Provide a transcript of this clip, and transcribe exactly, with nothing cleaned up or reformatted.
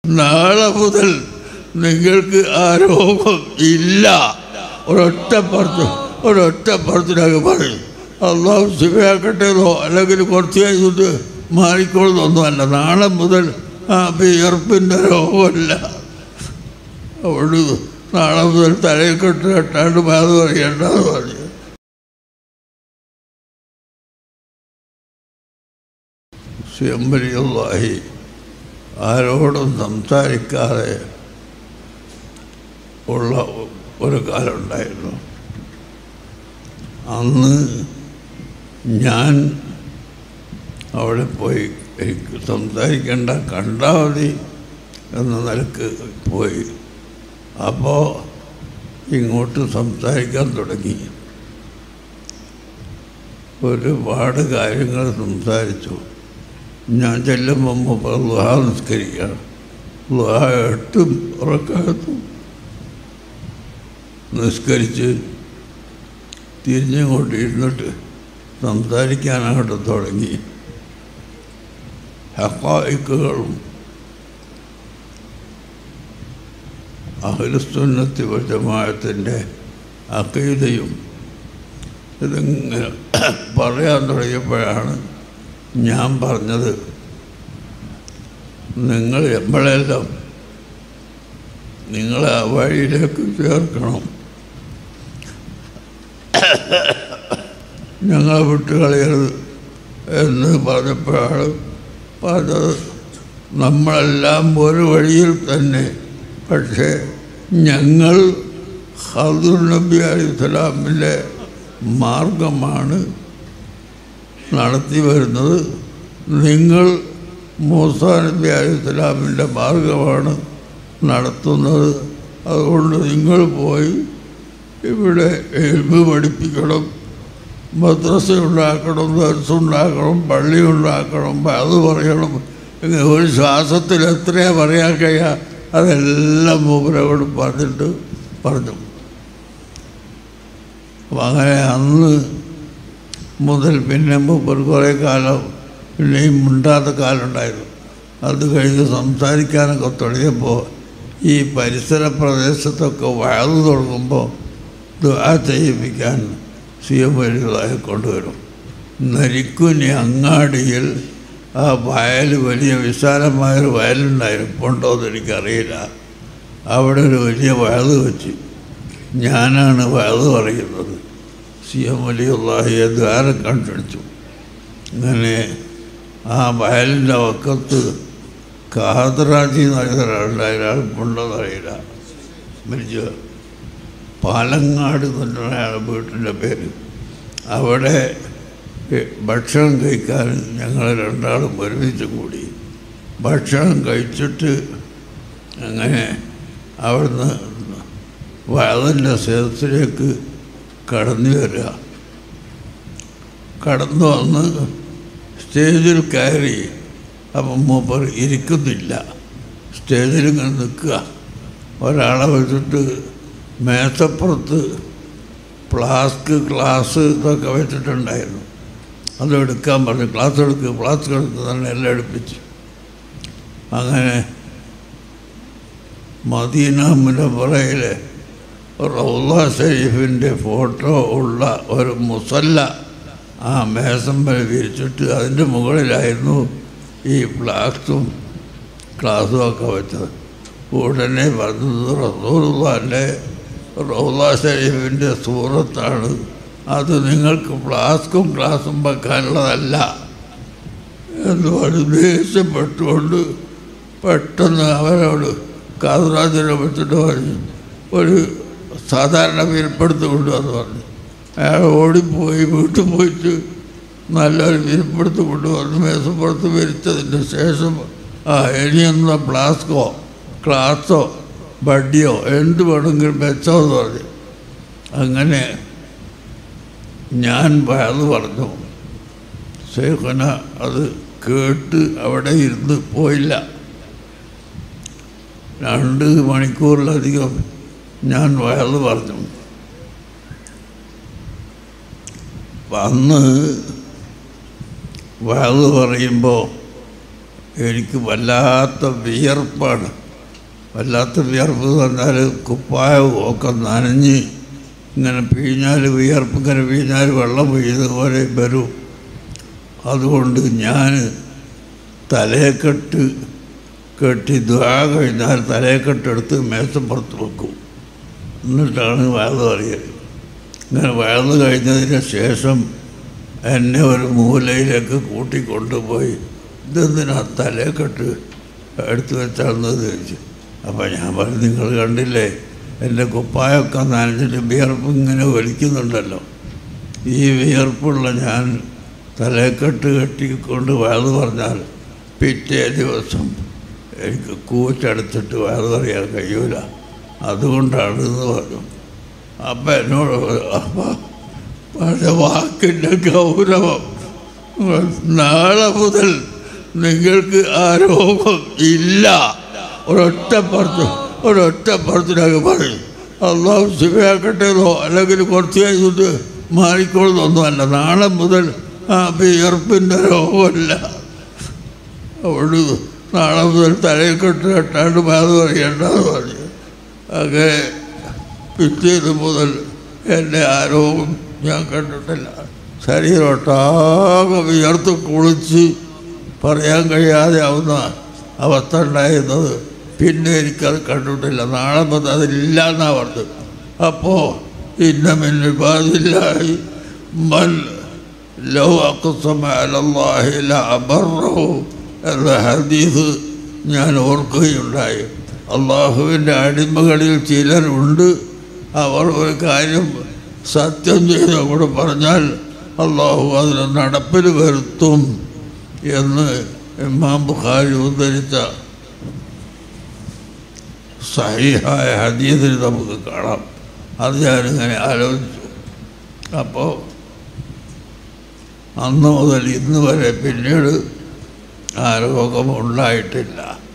നാളെ മുതൽ നിങ്ങൾക്ക് ആ രോഗം ഇല്ല. ഒരൊറ്റ പുറത്ത് ഒരൊറ്റ പുറത്തിനൊക്കെ പറയും. അള്ളാഹു ശിവയാക്കട്ടേതോ അല്ലെങ്കിൽ കുറച്ച് കഴിഞ്ഞിട്ട് മാറിക്കൊള്ളുന്നൊന്നുമല്ല. നാളെ മുതൽ ആ വിയർപ്പിൻ്റെ രോഗമല്ല. അവിടെ നാളെ മുതൽ തലയിൽ കെട്ട് കെട്ടാണ്ട് അത് പറയണ്ടെന്ന് പറഞ്ഞു. സിയമ്പലിയുള്ളാഹി ആരോടും സംസാരിക്കാതെ ഉള്ള ഒരു കാലമുണ്ടായിരുന്നു. അന്ന് ഞാൻ അവിടെ പോയി എനിക്ക് സംസാരിക്കേണ്ട കണ്ടാൽ മതി എന്ന നിലക്ക് പോയി. അപ്പോൾ ഇങ്ങോട്ട് സംസാരിക്കാൻ തുടങ്ങി. ഒരുപാട് കാര്യങ്ങൾ സംസാരിച്ചു. ഞാൻ ചെല്ലുമ്പം ളുഹാ നിസ്കരിക്കുകയാണ്. ളുഹാ എട്ടും റക്അത്തും നിസ്കരിച്ച് തിരിഞ്ഞുകൊണ്ട് ഇരുന്നിട്ട് സംസാരിക്കാനായിട്ട് തുടങ്ങി. ഹഖായിക്കുകളും അഹ്ലുസുന്നത്തി വൽ ജമാഅത്തിൻ്റെ അഖീദയും ഇതിങ്ങനെ പറയാൻ തുടങ്ങിയപ്പോഴാണ് ഞാൻ പറഞ്ഞത്, നിങ്ങൾ എപ്പോഴെല്ലാം നിങ്ങളെ ആ വഴിയിലേക്ക് ചേർക്കണം, ഞങ്ങളെ വിട്ടുകളയരുത് എന്ന് പറഞ്ഞപ്പോഴാണ് പറഞ്ഞത്. നമ്മളെല്ലാം ഒരു വഴിയിൽ തന്നെ, പക്ഷേ ഞങ്ങൾ ഖദർ നബി അലൈഹിസ്സലാമിൻ്റെ മാർഗമാണ് നടത്തി വരുന്നത്, നിങ്ങൾ മൂസാ നബി അലൈഹിസ്സലാമിൻ്റെ മാർഗമാണ് നടത്തുന്നത്. അതുകൊണ്ട് നിങ്ങൾ പോയി ഇവിടെ ഇൽമ് പഠിപ്പിക്കണം, മദ്രസ ഉണ്ടാക്കണം, ദർസ് ഉണ്ടാക്കണം, പള്ളി ഉണ്ടാക്കണം, അത് പറയണം. ഇങ്ങനെ ഒരു ശ്വാസത്തിൽ എത്രയാ പറയാൻ കഴിയുക? അതെല്ലാം മൂപ്പരോട് പറഞ്ഞിട്ട് പറഞ്ഞു. അപ്പം അങ്ങനെ അന്ന് മുതൽ പിന്നെ മൂപ്പർ കുറേ കാലം പിന്നെയും മിണ്ടാത്ത കാലം ഉണ്ടായിരുന്നു. അത് കഴിഞ്ഞ് സംസാരിക്കാനൊക്കെ തുടങ്ങിയപ്പോൾ ഈ പരിസര പ്രദേശത്തൊക്കെ വയറ് തുടങ്ങുമ്പോൾ ദുആ ചെയ്യിപ്പിക്കാൻ സി എം വലിയതായി കൊണ്ടുവരും. നരിക്കുനി അങ്ങാടിയിൽ ആ വയൽ വലിയ വിശാലമായൊരു വയലുണ്ടായിരുന്നു. ഇപ്പോൾ ഉണ്ടോ എന്ന് എനിക്കറിയില്ല. അവിടെ ഒരു വലിയ വയല് വെച്ച് ഞാനാണ് വയല് പറയുന്നത്. സി എം വലിയുള്ളാഹിയെ ദ്വാരം കണ്ടുപിടിച്ചു. അങ്ങനെ ആ വയലിൻ്റെ വക്കത്ത് കാതറാജി എന്നൊരാളുണ്ട്. അയാൾ കൊണ്ടതറിയില്ല, മരിച്ചു. പാലങ്ങാട് എന്നൊരാളുടെ വീട്ടിൻ്റെ പേര്. അവിടെ ഭക്ഷണം കഴിക്കാൻ ഞങ്ങൾ രണ്ടാളും ഒരുമിച്ച് കൂടി. ഭക്ഷണം കഴിച്ചിട്ട് അങ്ങനെ അവിടുന്ന് വയലിൻ്റെ സദസ്സിലേക്ക് കടന്നു വരിക. കടന്നു വന്ന് സ്റ്റേജിൽ കയറി. അപ്പം മൂപ്പർ ഇരിക്കുന്നില്ല, സ്റ്റേജിൽ ഇങ്ങനെ നിൽക്കുക. ഒരാളെ വെച്ചിട്ട് മേശപ്പുറത്ത് ഫ്ലാസ്ക് ഗ്ലാസ് ഇതൊക്കെ വെച്ചിട്ടുണ്ടായിരുന്നു. അതെടുക്കാൻ പറഞ്ഞു. ക്ലാസ് എടുക്കുക, ഫ്ലാസ്ക് എടുക്കുക തന്നെ എല്ലാം എടുപ്പിച്ച്. അങ്ങനെ മദീന മുനവ്വറയിലെ റൗള ഷരീഫിൻ്റെ ഫോട്ടോ ഉള്ള ഒരു മുസല്ല ആ മേശമ്പൽ വിരിച്ചിട്ട് അതിൻ്റെ മുകളിലായിരുന്നു ഈ ഫ്ലാസ്കും ക്ലാസ്സും ഒക്കെ വെച്ചത്. ഉടനെ പറഞ്ഞത് റസൂലുള്ളാഹിൻ്റെ റൗള ഷരീഫിൻ്റെ സൂറത്താണ്, അത് നിങ്ങൾക്ക് ഫ്ലാസ്കും ഗ്ലാസും വെക്കാനുള്ളതല്ല എന്ന് പറഞ്ഞ് ദേഷ്യപ്പെട്ടുകൊണ്ട് പെട്ടെന്ന് അവരോട് കാതുറാജിനെ വെച്ചിട്ട് പറഞ്ഞു, ഒരു സാധാരണ വിരിപ്പെടുത്ത് കൊണ്ടുവന്ന് പറഞ്ഞു. അയാൾ ഓടിപ്പോയി വീട്ടിൽ പോയിട്ട് നല്ലൊരു വിരിപ്പെടുത്ത് കൊണ്ടുവന്ന് മേശപ്പുറത്ത് വിരിച്ചതിൻ്റെ ശേഷം ആ ഇനിയെന്ന ഫ്ലാസ്കോ ക്ലാസ്സോ ബഡിയോ എന്ത് വേണമെങ്കിലും വെച്ചോ എന്ന് പറഞ്ഞു. അങ്ങനെ ഞാൻ അത് പറഞ്ഞു. ശൈഖുന അത് കേട്ട് അവിടെ ഇരുന്ന് പോയില്ല. രണ്ട് മണിക്കൂറിലധികം ഞാൻ വയത് പറഞ്ഞു. അന്ന് വയത് പറയുമ്പോൾ എനിക്ക് വല്ലാത്ത വിയർപ്പാണ്. വല്ലാത്ത വിയർപ്പ് എന്ന് പറഞ്ഞാൽ കുപ്പായവും ഒക്കെ നനഞ്ഞ് ഇങ്ങനെ പിഴിഞ്ഞാൽ വിയർപ്പ് ഇങ്ങനെ പിഴിഞ്ഞാൽ വെള്ളം വീഴുന്നതുപോലെ വരും. അതുകൊണ്ട് ഞാൻ തലയെക്കെട്ട് കെട്ടി ദ്വാ കഴിഞ്ഞാൽ തലയെക്കെട്ടെടുത്ത് മേശപ്പുറത്ത് വെക്കും. എന്നിട്ടാണ് വയറ് അറിയൽ. ഇങ്ങനെ വയറ് കഴിഞ്ഞതിന് ശേഷം എന്നെ ഒരു മൂലയിലേക്ക് കൂട്ടിക്കൊണ്ടുപോയി ഇതെന്തിനാ തലയെക്കെട്ട് എടുത്തു വെച്ചാണെന്ന് ചോദിച്ചു. അപ്പം ഞാൻ പറഞ്ഞു, നിങ്ങൾ കണ്ടില്ലേ എൻ്റെ കുപ്പായൊക്കെ നനഞ്ഞിട്ട് വിയർപ്പ് ഇങ്ങനെ വലിക്കുന്നുണ്ടല്ലോ. ഈ വിയർപ്പുള്ള ഞാൻ തലയെക്കെട്ട് കെട്ടിക്കൊണ്ട് വയറ് പറഞ്ഞാൽ പിറ്റേ ദിവസം എനിക്ക് കൂച്ചെടുത്തിട്ട് വയറ് പറയാൻ കഴിയൂല. അതുകൊണ്ടാണ് എന്ന് പറഞ്ഞു. അപ്പം എന്നോട് അപ്പം പക്ഷെ വാക്കിൻ്റെ ഗൗരവം, നാളെ മുതൽ നിങ്ങൾക്ക് ആ രോഗം ഇല്ല. ഒരൊറ്റപ്പുറത്ത് ഒരൊറ്റപ്പുറത്തിനൊക്കെ പറയും അള്ളാഹു ശിവയാക്കട്ടേന്നോ അല്ലെങ്കിൽ കുറച്ച് കഴിഞ്ഞിട്ട് മാറിക്കോളുന്നൊന്നുമല്ല. നാളെ മുതൽ ആ വിയർപ്പിൻ്റെ രോഗമല്ല. അവിടെ നാളെ മുതൽ തലയിൽ കെട്ട് കെട്ടാണ്ട് അത് പറയണ്ടെന്ന് പറഞ്ഞു. അങ്ങനെ പിറ്റേന്ന് മുതൽ എൻ്റെ ആ രോഗം ഞാൻ കണ്ടിട്ടില്ല. ശരീരമൊട്ടാകെ വിയർത്ത് കുളിച്ച് പറയാൻ കഴിയാതെ ആവുന്ന അവസ്ഥ ഉണ്ടായിരുന്നത്. പിന്നെ എനിക്കത് കണ്ടിട്ടില്ല. നാളെ മുതൽ അതില്ല എന്നാണ് പറഞ്ഞത്. അപ്പോൾ ഇന്ന മിൻ ഇബാദില്ലാഹി മൻ ലൗ അഖ്സമ അലല്ലാഹി ലഅബറഹു എന്ന ഹദീസ് ഞാൻ ഓർക്കുകയുണ്ടായി. അള്ളാഹുവിൻ്റെ അടിമകളിൽ ചിലരുണ്ട്, അവർ ഒരു കാര്യം സത്യം ചെയ്ത് അങ്ങോട്ട് പറഞ്ഞാൽ അള്ളാഹു അതിന് നടപ്പിൽ വരുത്തും എന്ന് ഇമാം ബുഖാരി ഉദ്ധരിച്ച സഹീഹായ ഹദീസിൽ നമുക്ക് കാണാം. അത് ഞാനിങ്ങനെ ആലോചിച്ചു. അപ്പോൾ അന്ന് മുതൽ ഇന്ന് വരെ പിന്നീട് ആ രോഗം ഉണ്ടായിട്ടില്ല.